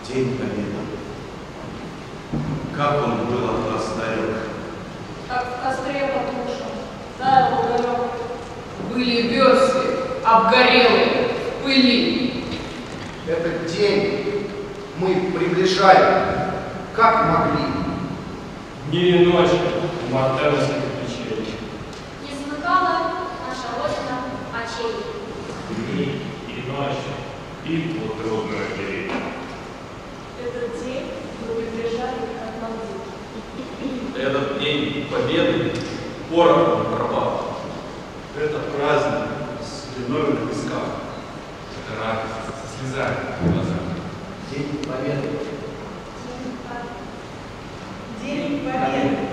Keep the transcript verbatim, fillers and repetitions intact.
День Победы. Как он был от нас далек. Как в костре потушен, таял уголек. Были версты, обгорелые, в пыли. Этот день мы приближаем, как могли. Дни и ночи в мартеновских печеньях. Не замыкала наша Родина очей. Дни и ночи, битву трудную вели. Этот день мы приближали от могил. Этот день Победы порохом пропал. Это праздник с длиной на висках. Это радость со слезами в глазах. День Победы. День Победы. День Победы.